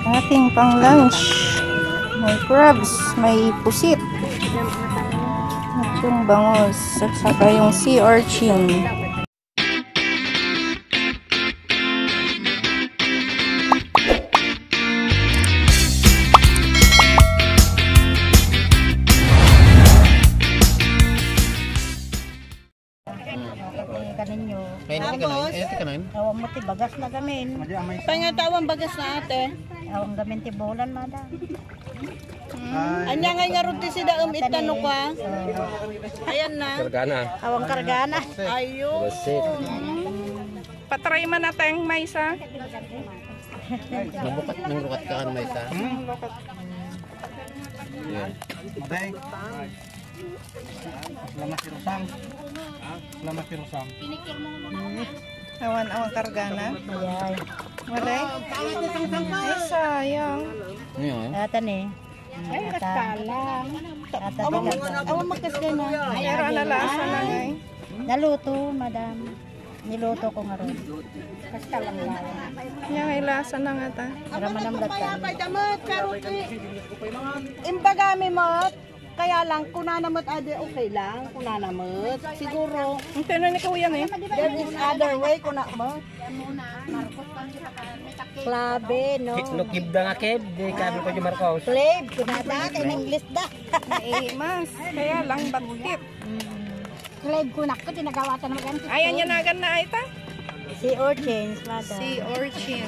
Ating pang lunch. May crabs, may pusit. At yung bangus. At saka yung sea urchin. Awang mo ti bagas na gamin. Pangatawang bagas na ate. Awang gamin ti bulan mada. Anya nga ruti si daam itano ka. Ayan na. Kargana. Awang kargana. Ayun. Patry man natin may isa. Nabukat ng lukat ka kan may isa. Yan. Maday. Selamat sirusang. Selamat sirusang. Awan kargana. Ayay. Walay. Ay, sayang. Ngayon. Ata ni. Ay, kasalang. Ata Awang magkasya na. Pero nalasa na nga eh. naluto, madam. Niluto ko nga ron. Kasalang lang. Yan ay lasa na nga ta. Para manamlat ka. Damot, karuti. Imbagami mo. Kaya lang, kunanamot ade okay lang. Kunanamot. Siguro, Ang tanong ni Kuya eh. there is other way kunamot. Klabe, no? Nukib da nga keb. Di kami ko yung Marcos. Clave, kunada, in English da. Eh, mas. Kaya lang bakit. Clave ko nakko, tinagawatan mo ganito. Ayan yan nagan na ita. Si urchins, madam. Sea urchin.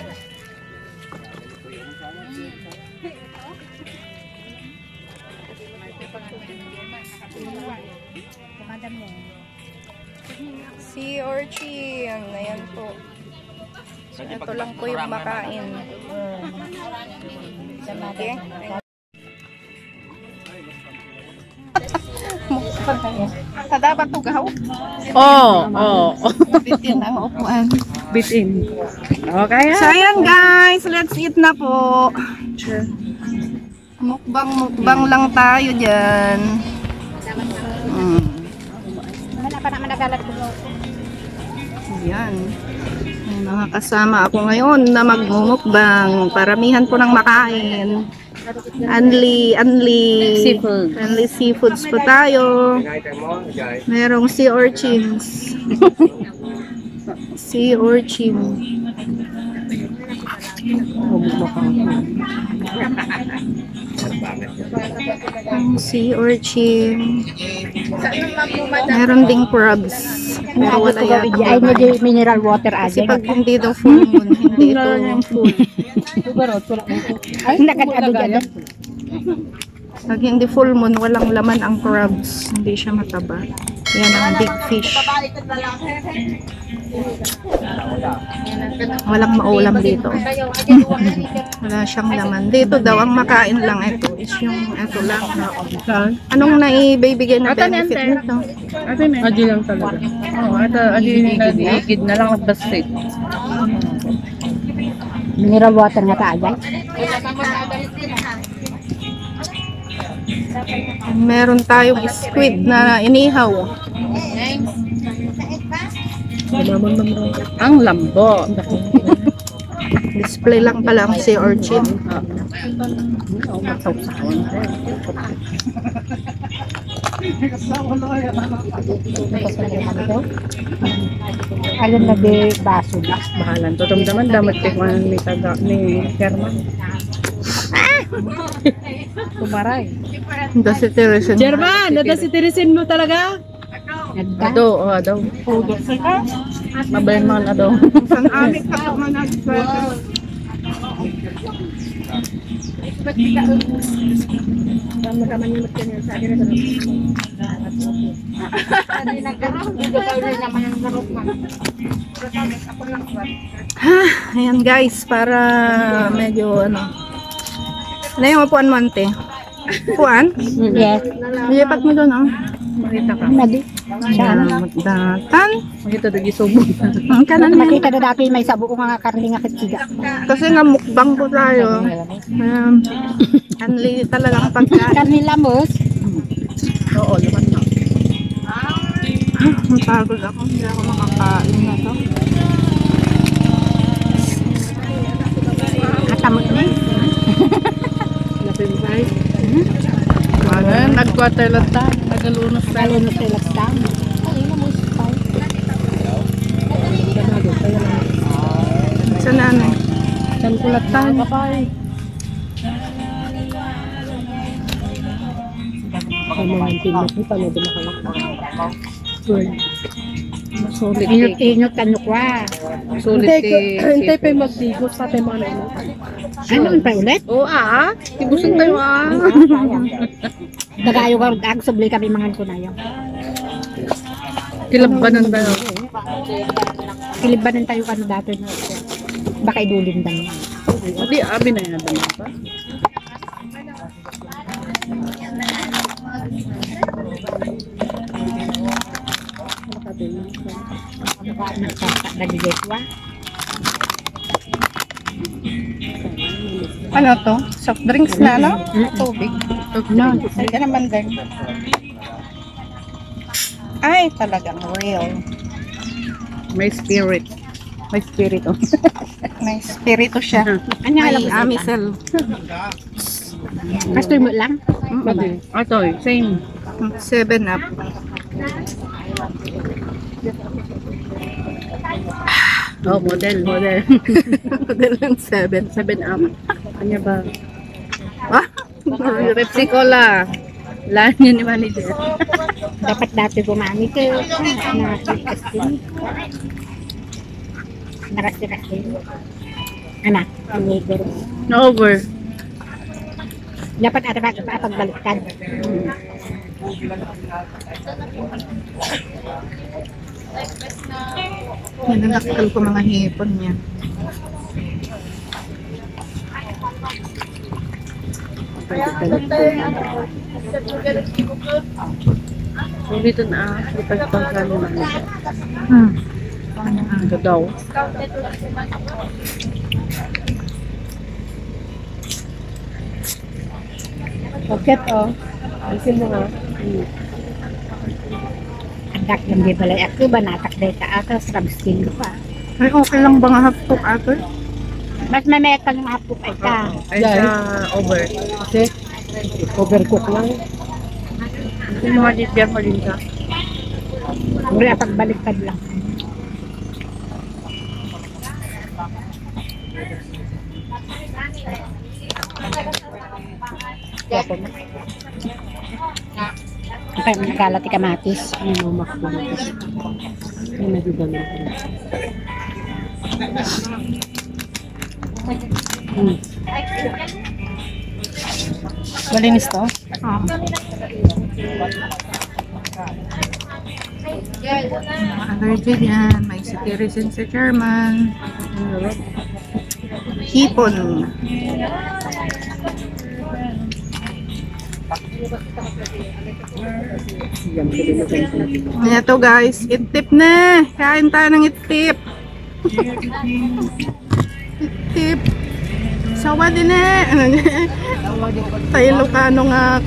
Madam mo. Sea urchin. Ayan po. So, ito lang po yung makain. Okay. Sa dapat to gaw. Oo. Bitin ang upuan. Bitin. Okay. So ayan guys, let's eat na po. Mukbang lang tayo dyan. Wala pa naman nagalat ko. Ayan. May mga kasama ako ngayon na magmumukbang. Paramihan po ng makain. Only seafoods po tayo. Merong sea urchins. Sea urchin. Sea urchin. Meron ding crabs. Pero wala yata. Ay, hindi mineral water Kasi agad. pag hindi daw full moon, hindi ito full. Ay, nakadado dyan. Pag hindi full moon, walang laman ang crabs. Hindi siya mataba. Yan ang big fish. Walang maulam dito. Wala siyang laman. Dito daw, ang makain lang ito is yung ito lang. Anong naibibigay na benefit nito? Adi lang talaga. Oo, adi nag-iigid na lang at basit. Mineral water nga taagay. Meron tayong squid na inihaw. Ang lambo. Display lang pala ang sea urchin. Alam na di baso. Bahalan. Tutumdaman damat tikman ni taga ni Sherman. Kumaray. Dasi tirisin. Sherman, nadasitirisin mo talaga? Ado, ado. Mabayan mga ado. San amik ka pa man nag-sweater. Ayan guys, para medyo ano. Ano yung upuan mo ante? Upuan? Yes. Lipat mo doon oh. Makita ka. Nadi. Datan. Makita doon isubog. Ang kanan man. Makita na dati may sabo ko nga karli nga kitsiga. Kasi nga mukbang po tayo. Only talagang pagkain. Karni lamos. Oo, laman na. Mapagod ako. Hindi ako makakain na to. Katamot na. Nag-quarter lang tayo. Nagalunos tayo. Lalo na sila sa ay, na mo spy. Sa nanay. San kulatan. Sulit Inot-inot ano kwa. Sulit Hintay pa yung magtigos sa tayo mga ano. Ano pa ulit? Oo tibusin tayo Dagayo ka ang subli kami mangan ko na yun. Kilabanan tayo. Kilibanan tayo kano dati na. Baka idulin lang. Hindi, abi na yan. Pa. Nagigitwa. Ano to? Soft drinks na, no? Tubig. No. Sige naman din. Ay, talagang real. May spirit. May spirit oh. May spirito siya. Ano alam May mo sa amisel. Pastor mo lang? Ito, same. 7 up. Oh, model. Model ng 7. 7 up. Ano ba? Ah? Pepsi Cola. Lahat niya ni manager. Dapat dati gumamit ko. Nakasikas din. Anak, amigo. No over. Dapat ata pagbaliktad. Nanakal ko mga hipon niya. Sulit na. Lipas pang sa ni manager. Ito daw. Bakit oh? Alisin mo nga. Adak yung di balay ako ba natak day ka ata sa skin pa. Ay, okay lang ba nga hapok ato? Mas mameta ng hapok ay ka. Ay sa over. Kasi overcook lang. Yung mga dityan mo din ka. Wala pagbaliktad lang. Kaya nagkalat kamatis. May nagdudami ko. Malinis to? Allergy yan. May cetirizine sa German. Hipon. Ito guys, itip na. Kain tayo ng itip. Itip. Sawa din na. Tayo Ilocano nga ako.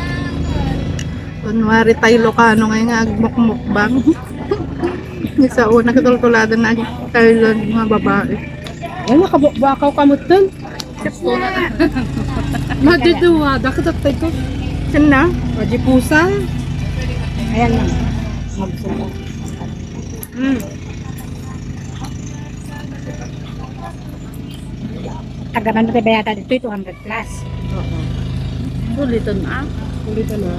Kunwari tayo Ilocano nga agmukmukbang. Sa una katulkulada na tayo mga babae. Ay, nakabakaw kamot dun. Madiduwa, dakat tayo ko. Yan na. Majipusa. Ayan lang. Magsubo. Tagaman mo tayo yata dito 200 plus. Sulit na. Ulit na.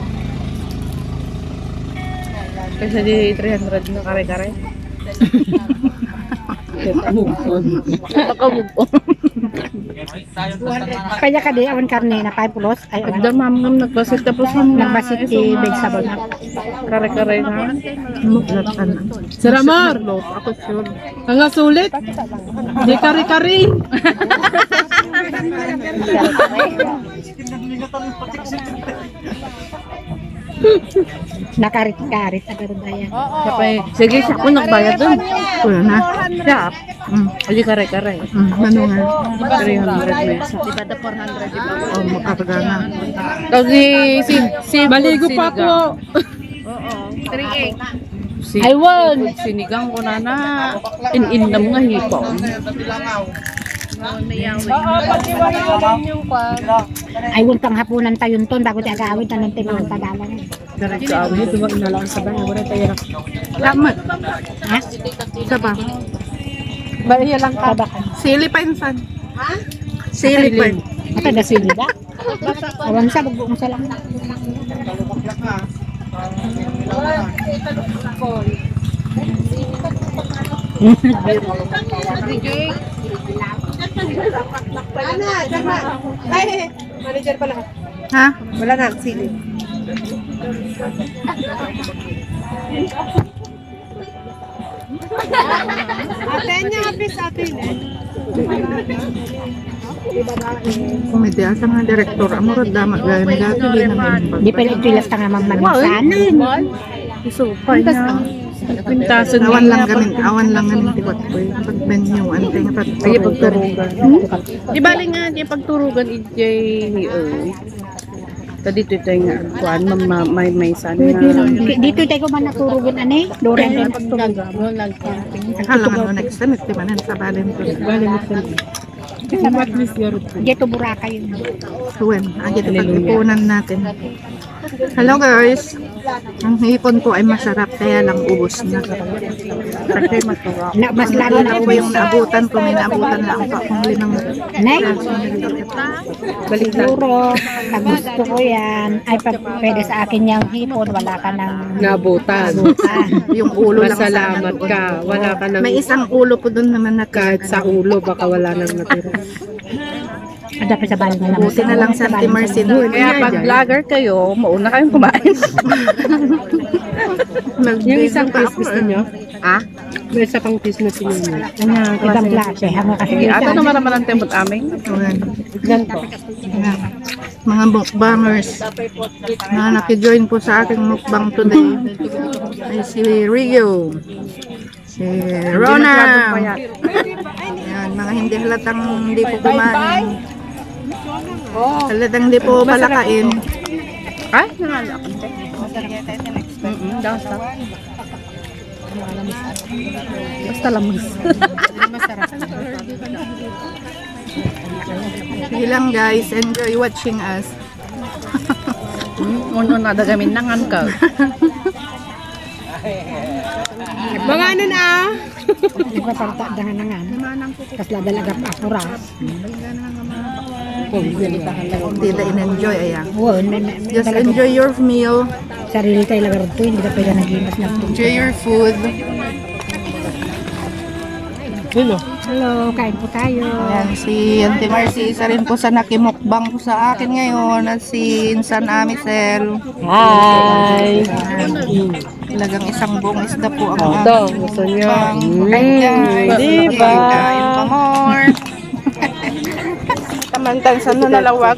Kasi di 300 na kare-kare. Nakamove on. Kaya ka di, awan karne na 5 plus. Ay, awan. Agda mamam nagbasit tapos Nagbasit di vegetable na. kare-kare na. Saramar! Ako sure. Ang nga sulit. Di kari-kari. Nakarit-karit. Agad bayan. Kapay, sige, siya ako nagbayad dun. Wala na. Siya. Hindi kare-kare. Ano nga? 300 pesos. Diba da 400 diba? Oh, makakaga na. Tapos si Maligo pa po. Oo, 3.8. Si I won. sinigang ko na in-in na mga hipon. Oo, pag-iwan yung kwan. Ay, huwag pang hapunan tayo ton bago tayo agawin na ng mga tagalan. Diretso ako dito, wag na lang sa bahay. Wala tayo na. Lamat. Ha? Isa ba? Baliya lang ka. Sili pa insan. Sili pa. Ata da sili ba? Awan sa bugong sa lang. Ay, manager pala. Ha? Wala na, sili. Aten niya, please, atin eh. Komedi asa nga direktor. Amurad damat gaya na dati din naman. Di pala itilas ta nga mamanasanan. Isupay na. Pintasan Awan lang ganin tiwat ko. Pag venue, ante nga Ay, pagturugan. pagturugan. Di bali nga, di pagturugan, ijay, dito tayo nga, kuan, may sana na. Dito tayo man naturugan ani. Doran din Pagturugan. Halang ano next time, iti manan sa Valentine. At least yarot ko. Dito Boracay yun. Suwen, ang ito pag-ipunan natin. Hello guys! Ang hipon ko ay masarap, kaya lang ubos na. Kasi masarap. Na, mas lalo na Ako yung naabutan ko, may naabutan na ako kung limang Nay, Balik na. siguro, pag gusto ko yan, ay pag pwede sa akin yung hipon, wala ka ng Nabutan. yung ulo lang Masalamat sana. ka. Wala ka nang May isang ulo po doon naman na kahit sa ulo, baka wala nang natira. dapat sa balik na Buti na lang sa Auntie Marcy doon. Kaya pag vlogger kayo, mauna kayong kumain. Yung isang piece gusto nyo? Ha? May isa pang piece na sinunod. ibang klase. Hanga kasi Ato naman naman ang temot aming. Ganito. Mga mukbangers na nakijoin po sa aking mukbang today ay si Rio, si Rona, yan, mga hindi halatang hindi po kumain, halatang hindi po palakain. Ay, nangala ako. Basta. Basta lamas. Sige lang guys, enjoy watching us. Uno na dagamin nangan ka. Mga ano na? Di ba parta dengan nangan? Kas ladalaga pa akura. Hindi na in-enjoy, ayan. Just Talaga enjoy your meal, sarili tayo lagar to, hindi ka pwede nagimas na to. enjoy your food. Hello. Hello, kain po tayo. Ayan, si Auntie Marcy, isa rin po sa nakimukbang po sa akin ngayon, at si Insan Amicel. Hi. Talagang isang buong isda po ang Ito, gusto nyo. Kain guys. Diba? Kain pa more. Kamantan sa nalalawag.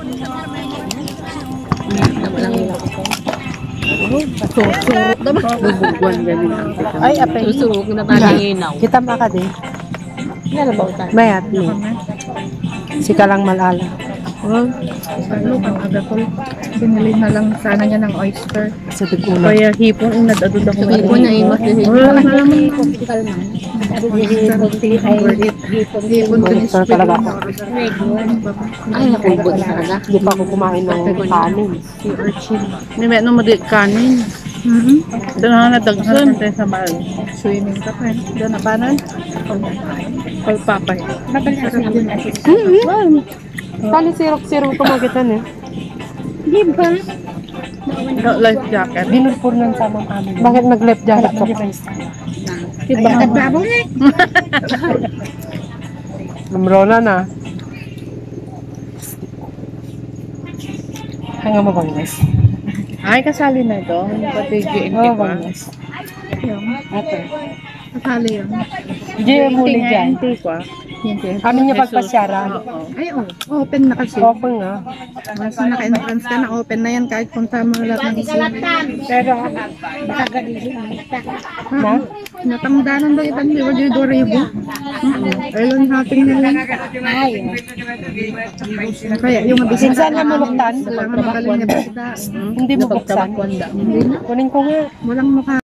Bubugwan ganun ang tika. Ay, apay. Susurog na tayo inaw. Kita maka din. Mayat ni. Sika lang malala. Ano pang agapol? Binili na lang sana niya ng oyster. Sa tigulan. Kaya hipon ang nadadod ako. Hipon na imas din. Hipon ko ni Ito talaga ako. Ay, nakubod na talaga. Hindi pa ako kumain ng kanin. May meron mo di kanin. Ito na nadagsan. Sa mahal. Swimming ka pa. Doon na panan? Pagpapay. Kali sirok-sirok tumagitan eh. Life jacket. Dinulpur ng samang amin. Bakit nag-left jacket ko? Diba? Namrona na. Hanga mo bang guys? Ay, kasali na ito. Pati GNT pa. Ate. Kasali yun. GM huli dyan. GNT pa. Kami niya pagpasyara. Ay, open na kasi. Open nga. Mas naka-entrance ka na, open na yan kahit punta mo lahat ng isla. Pero, baka ganili. Na? Natangdanan daw ibang di wajay Doribo. Ayun natin na lang. Ay, Kaya yung mabisin Sinsan na muluktan? Kailangan magaling na bisita. Hindi mo buksan. Kunin ko nga. Walang mukha.